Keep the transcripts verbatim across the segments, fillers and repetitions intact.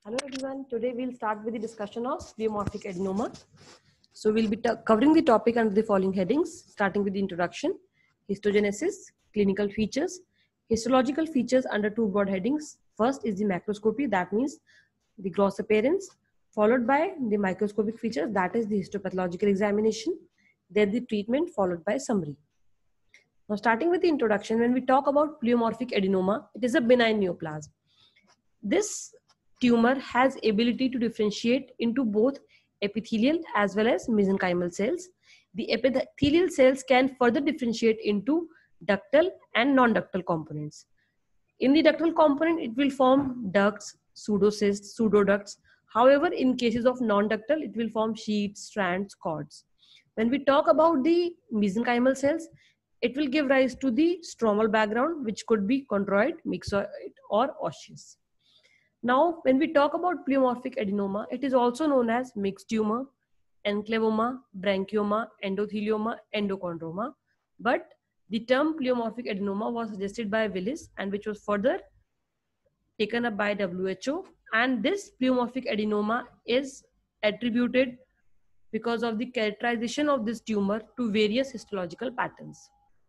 Hello everyone, today we'll start with the discussion of pleomorphic adenoma. So we'll be covering the topic under the following headings, starting with the introduction, histogenesis, clinical features, histological features under two broad headings. First is the macroscopy, that means the gross appearance, followed by the microscopic features, that is the histopathological examination, then the treatment, followed by summary. Now starting with the introduction, when we talk about pleomorphic adenoma, it is a benign neoplasm. This tumor has ability to differentiate into both epithelial as well as mesenchymal cells. The epithelial cells can further differentiate into ductal and non-ductal components. In the ductal component, it will form ducts, pseudocysts, pseudoducts. However, in cases of non-ductal, it will form sheets, strands, cords. When we talk about the mesenchymal cells, it will give rise to the stromal background, which could be chondroid, myxoid, or osseous. Now, when we talk about pleomorphic adenoma, it is also known as mixed tumor, enclavoma, branchioma, endothelioma, endochondroma. But the term pleomorphic adenoma was suggested by Willis and which was further taken up by W H O. And this pleomorphic adenoma is attributed because of the characterization of this tumor to various histological patterns.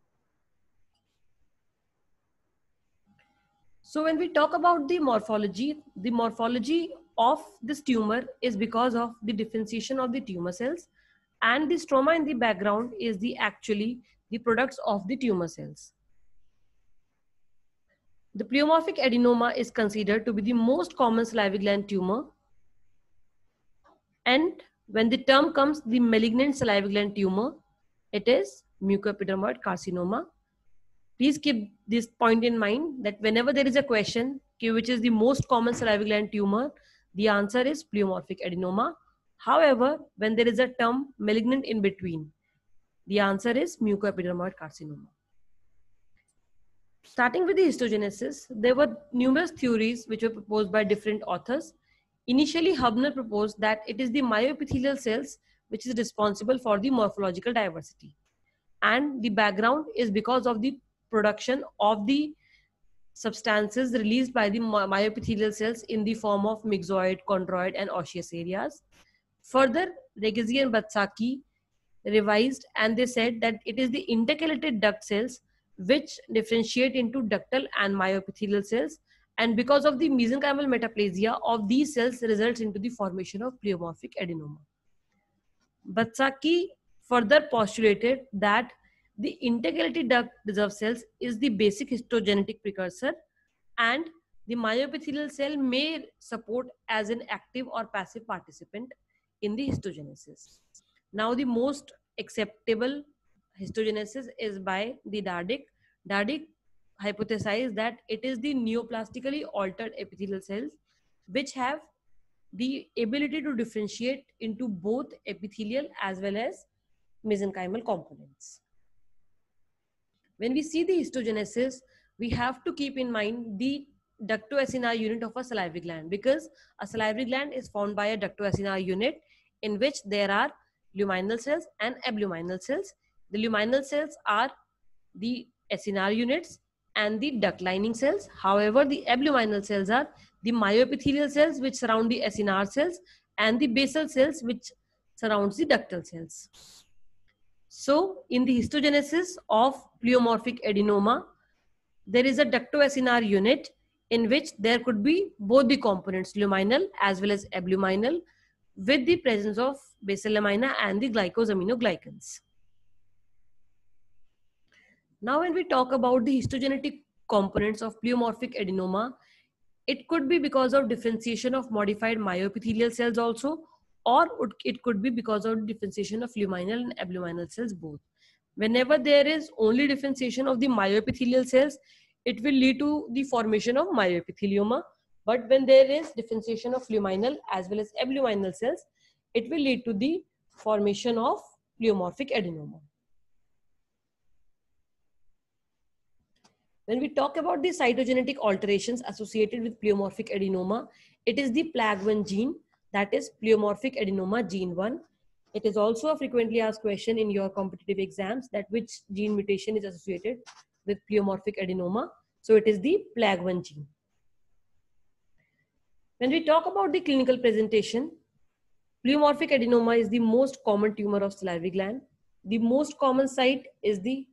So when we talk about the morphology, the morphology of this tumor is because of the differentiation of the tumor cells, and the stroma in the background is the actually the products of the tumor cells. The pleomorphic adenoma is considered to be the most common salivary gland tumor, and when the term comes the malignant salivary gland tumor, it is mucoepidermoid carcinoma. Please keep this point in mind that whenever there is a question, which is the most common salivary gland tumor, the answer is pleomorphic adenoma. However, when there is a term malignant in between, the answer is mucoepidermoid carcinoma. Starting with the histogenesis, there were numerous theories which were proposed by different authors. Initially, Hubner proposed that it is the myoepithelial cells which is responsible for the morphological diversity. And the background is because of the production of the substances released by the myoepithelial cells in the form of myxoid, chondroid, and osseous areas. Further, Regizi and Batsaki revised and they said that it is the intercalated duct cells which differentiate into ductal and myoepithelial cells, and because of the mesenchymal metaplasia of these cells results into the formation of pleomorphic adenoma. Batsaki further postulated that the intercalated duct reserve cells is the basic histogenetic precursor, and the myoepithelial cell may support as an active or passive participant in the histogenesis. Now, the most acceptable histogenesis is by the Dardick. Dardick hypothesized that it is the neoplastically altered epithelial cells which have the ability to differentiate into both epithelial as well as mesenchymal components. When we see the histogenesis, we have to keep in mind the ductoacinar unit of a salivary gland, because a salivary gland is formed by a ductoacinar unit in which there are luminal cells and abluminal cells. The luminal cells are the acinar units and the duct lining cells. However, the abluminal cells are the myoepithelial cells which surround the acinar cells and the basal cells which surrounds the ductal cells. So in the histogenesis of pleomorphic adenoma, there is a ductoacinar unit in which there could be both the components, luminal as well as abluminal, with the presence of basal lamina and the glycosaminoglycans. Now, when we talk about the histogenetic components of pleomorphic adenoma, it could be because of differentiation of modified myoepithelial cells also, or it could be because of differentiation of luminal and abluminal cells both. Whenever there is only differentiation of the myoepithelial cells, it will lead to the formation of myoepithelioma. But when there is differentiation of luminal as well as abluminal cells, it will lead to the formation of pleomorphic adenoma. When we talk about the cytogenetic alterations associated with pleomorphic adenoma, it is the P L A G one gene, that is pleomorphic adenoma gene one. It is also a frequently asked question in your competitive exams, that which gene mutation is associated with pleomorphic adenoma. So it is the P L A G one gene. When we talk about the clinical presentation, pleomorphic adenoma is the most common tumor of salivary gland. The most common site is the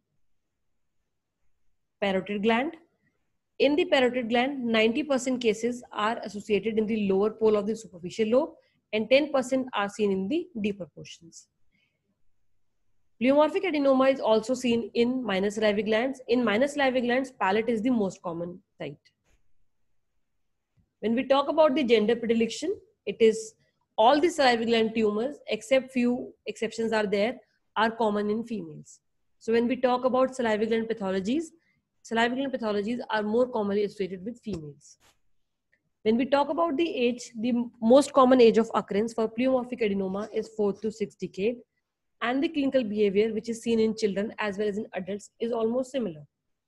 parotid gland. In the parotid gland, ninety percent cases are associated in the lower pole of the superficial lobe and ten percent are seen in the deeper portions. Pleomorphic adenoma is also seen in minor salivary glands. In minor salivary glands, palate is the most common site. When we talk about the gender predilection, it is all the salivary gland tumors, except few exceptions are there, are common in females. So when we talk about salivary gland pathologies, salivary gland pathologies are more commonly associated with females. When we talk about the age, the most common age of occurrence for pleomorphic adenoma is fourth to sixth decade, and the clinical behavior which is seen in children as well as in adults is almost similar.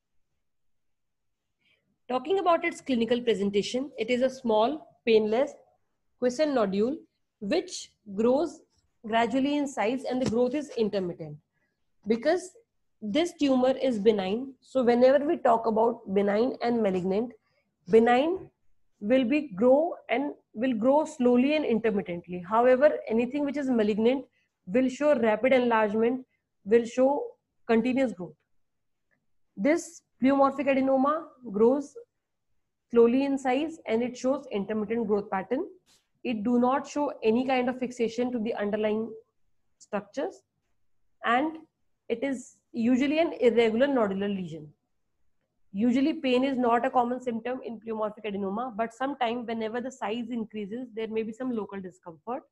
Talking about its clinical presentation, it is a small, painless, quiescent nodule which grows gradually in size and the growth is intermittent. Because this tumor is benign, so whenever we talk about benign and malignant, benign will be grow and will grow slowly and intermittently. However, anything which is malignant will show rapid enlargement, will show continuous growth. This pleomorphic adenoma grows slowly in size and it shows intermittent growth pattern. It do not show any kind of fixation to the underlying structures, and it is usually an irregular nodular lesion. Usually pain is not a common symptom in pleomorphic adenoma, but sometimes whenever the size increases, there may be some local discomfort.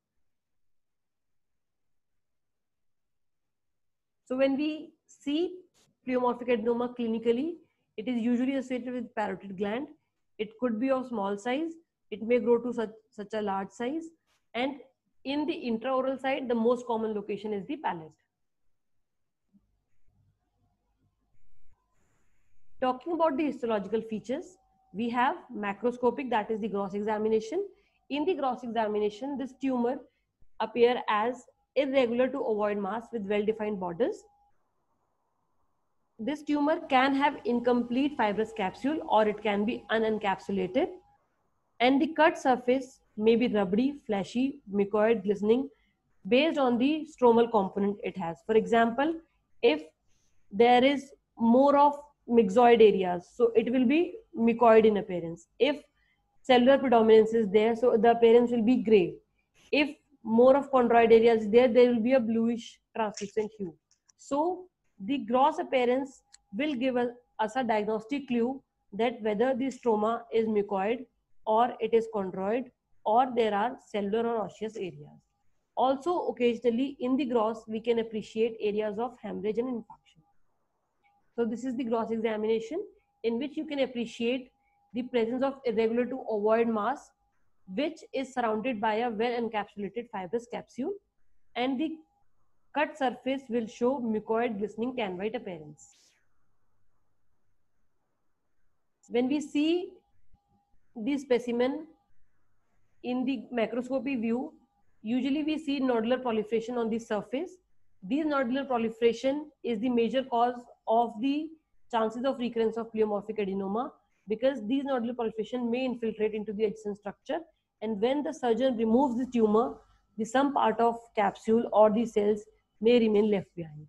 So when we see pleomorphic adenoma clinically, it is usually associated with parotid gland. It could be of small size. It may grow to such, such a large size. And in the intraoral side, the most common location is the palate. Talking about the histological features, we have macroscopic, that is the gross examination. In the gross examination, this tumor appear as irregular to ovoid mass with well-defined borders. This tumor can have incomplete fibrous capsule or it can be unencapsulated, and the cut surface may be rubbery, fleshy, mucoid, glistening based on the stromal component it has. For example, if there is more of myxoid areas, so it will be mucoid in appearance. If cellular predominance is there, so the appearance will be gray. If more of chondroid areas is there, there will be a bluish translucent hue. So the gross appearance will give us a diagnostic clue that whether the stroma is mucoid or it is chondroid or there are cellular or osseous areas. Also, occasionally in the gross, we can appreciate areas of hemorrhage and infarction. So this is the gross examination in which you can appreciate the presence of irregular to ovoid mass, which is surrounded by a well encapsulated fibrous capsule, and the cut surface will show mucoid glistening tan white appearance. When we see the specimen in the macroscopy view, usually we see nodular proliferation on the surface. This nodular proliferation is the major cause of the chances of recurrence of pleomorphic adenoma, because these nodular proliferation may infiltrate into the adjacent structure, and when the surgeon removes the tumor, the some part of capsule or the cells may remain left behind.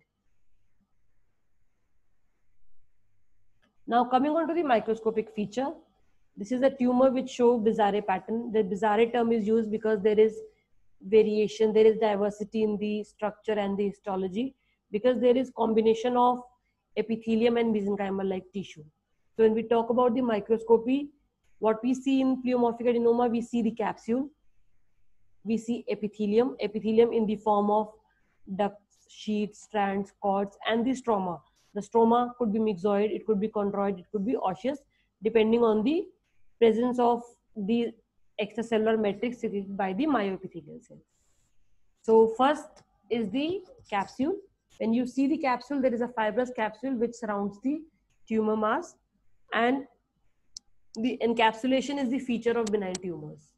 Now coming on to the microscopic feature, this is a tumor which show bizarre pattern. The bizarre term is used because there is variation, there is diversity in the structure and the histology, because there is combination of epithelium and mesenchymal like tissue. So when we talk about the microscopy, what we see in pleomorphic adenoma, we see the capsule, we see epithelium, epithelium in the form of ducts, sheets, strands, cords, and the stroma. The stroma could be myxoid, it could be chondroid, it could be osseous, depending on the presence of the extracellular matrix secreted by the myoepithelial cells. So first is the capsule. When you see the capsule, there is a fibrous capsule which surrounds the tumor mass, and the encapsulation is the feature of benign tumors.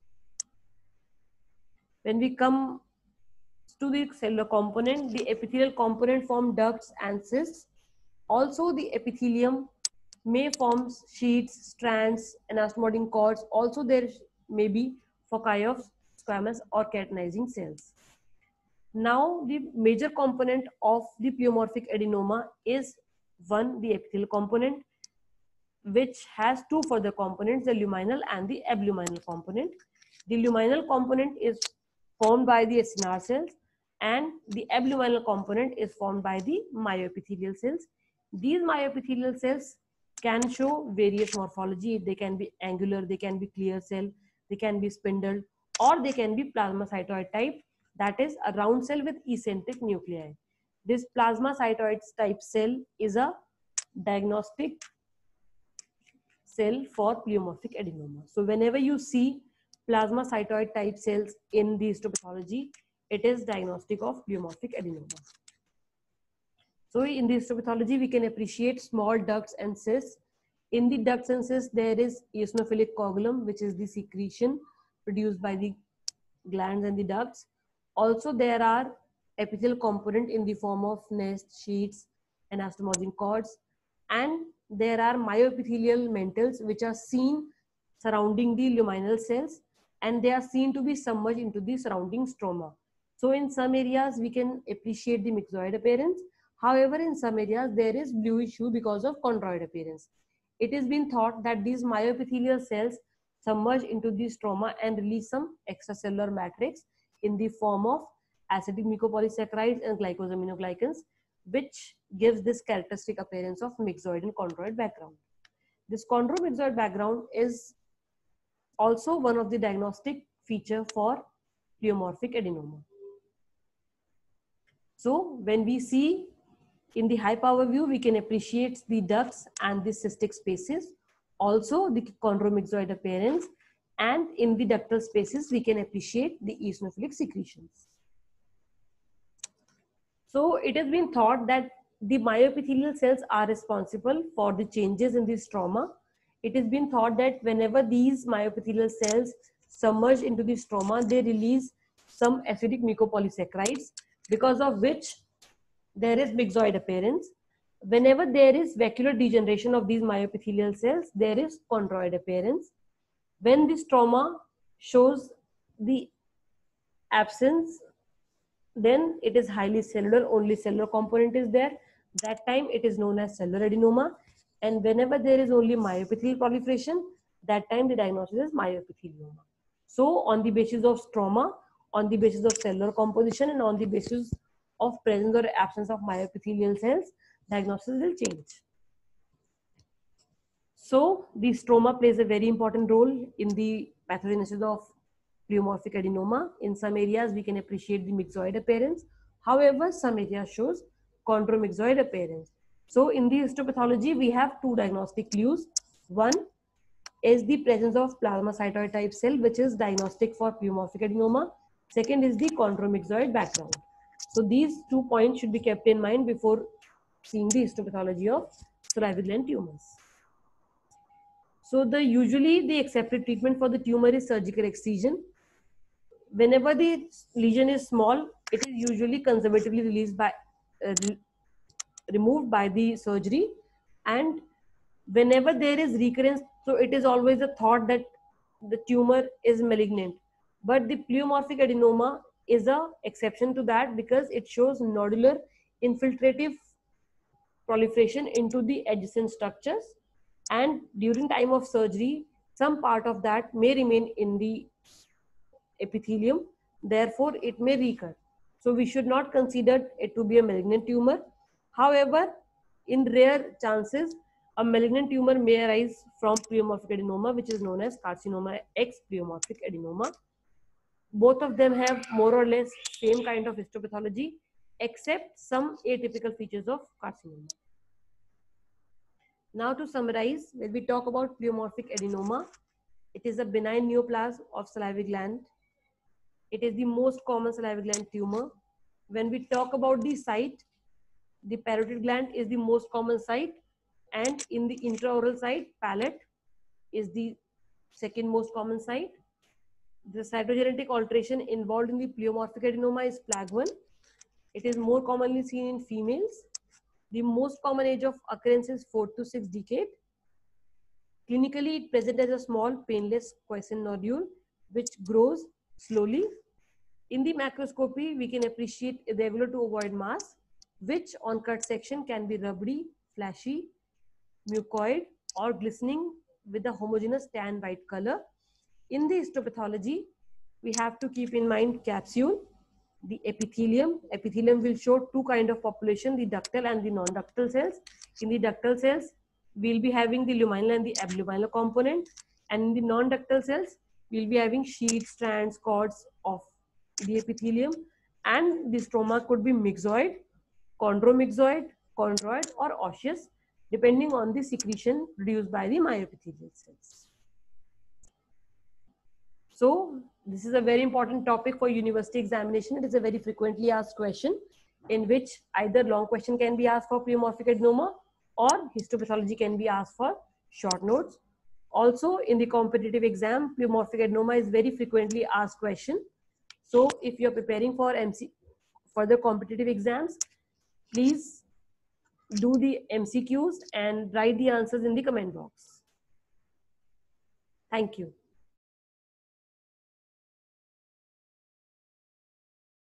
When we come to the cellular component, the epithelial component form ducts and cysts. Also, the epithelium may form sheets, strands, anastomosing cords. Also, there may be foci of squamous or keratinizing cells. Now, the major component of the pleomorphic adenoma is one, the epithelial component, which has two further components, the luminal and the abluminal component. The luminal component is formed by the acinar cells, and the abluminal component is formed by the myoepithelial cells. These myoepithelial cells can show various morphology. They can be angular, they can be clear cell, they can be spindled, or they can be plasmacytoid type, that is a round cell with eccentric nuclei. This plasmacytoid type cell is a diagnostic cell for pleomorphic adenoma. So whenever you see plasmacytoid type cells in the histopathology, it is diagnostic of pleomorphic adenoma. So in the histopathology, we can appreciate small ducts and cysts. In the ducts and cysts, there is eosinophilic coagulum, which is the secretion produced by the glands and the ducts. Also, there are epithelial component in the form of nest, sheets, and anastomosing cords. And there are myoepithelial mantles, which are seen surrounding the luminal cells, and they are seen to be submerged into the surrounding stroma. So in some areas, we can appreciate the myxoid appearance. However, in some areas, there is bluish hue because of chondroid appearance. It has been thought that these myoepithelial cells submerge into the stroma and release some extracellular matrix in the form of acidic mucopolysaccharides and glycosaminoglycans, which gives this characteristic appearance of myxoid and chondroid background. This chondromyxoid background is also one of the diagnostic feature for pleomorphic adenoma. So when we see in the high power view, we can appreciate the ducts and the cystic spaces, also the chondromyxoid appearance, and in the ductal spaces, we can appreciate the eosinophilic secretions. So it has been thought that the myoepithelial cells are responsible for the changes in the stroma. It has been thought that whenever these myoepithelial cells submerge into the stroma, they release some acidic mucopolysaccharides, because of which there is myxoid appearance. Whenever there is vacuolar degeneration of these myoepithelial cells, there is chondroid appearance. When the stroma shows the absence, then it is highly cellular, only cellular component is there. That time it is known as cellular adenoma. And whenever there is only myoepithelial proliferation, that time the diagnosis is myoepithelioma. So on the basis of stroma, on the basis of cellular composition, and on the basis of presence or absence of myoepithelial cells, diagnosis will change. So the stroma plays a very important role in the pathogenesis of pleomorphic adenoma. In some areas, we can appreciate the myxoid appearance. However, some areas shows chondromyxoid appearance. So in the histopathology, we have two diagnostic clues. One is the presence of plasmacytoid type cell, which is diagnostic for pleomorphic adenoma. Second is the chondromyxoid background. So these two points should be kept in mind before seeing the histopathology of salivary gland tumors. So the usually the accepted treatment for the tumor is surgical excision. Whenever the lesion is small, it is usually conservatively released by uh, re removed by the surgery. And whenever there is recurrence, so it is always a thought that the tumor is malignant. But the pleomorphic adenoma is a exception to that, because it shows nodular infiltrative proliferation into the adjacent structures, and during time of surgery, some part of that may remain in the epithelium, therefore it may recur. So we should not consider it to be a malignant tumor. However, in rare chances, a malignant tumor may arise from pleomorphic adenoma, which is known as carcinoma X pleomorphic adenoma. Both of them have more or less same kind of histopathology, except some atypical features of carcinoma. Now to summarize, when we talk about pleomorphic adenoma, it is a benign neoplasm of salivary gland. It is the most common salivary gland tumor. When we talk about the site, the parotid gland is the most common site, and in the intraoral site, palate is the second most common site. The cytogenetic alteration involved in the pleomorphic adenoma is P L A G one. It is more commonly seen in females. The most common age of occurrence is four to six decade. Clinically, it presents as a small, painless quiescent nodule which grows slowly. In the macroscopy, we can appreciate irregular to ovoid mass, which on cut section can be rubbery, flashy, mucoid, or glistening with a homogeneous tan white color. In the histopathology, we have to keep in mind capsule, the epithelium. Epithelium will show two kind of population, the ductal and the non-ductal cells. In the ductal cells, we'll be having the luminal and the abluminal component. And in the non-ductal cells, we'll be having sheets, strands, cords of the epithelium. And the stroma could be myxoid, chondromyxoid, chondroid, or osseous, depending on the secretion produced by the myoepithelial cells. So this is a very important topic for university examination. It is a very frequently asked question in which either long question can be asked for pleomorphic adenoma or histopathology can be asked for short notes. Also in the competitive exam, pleomorphic adenoma is very frequently asked question. So if you are preparing for M C further competitive exams, please do the M C Qs and write the answers in the comment box. Thank you.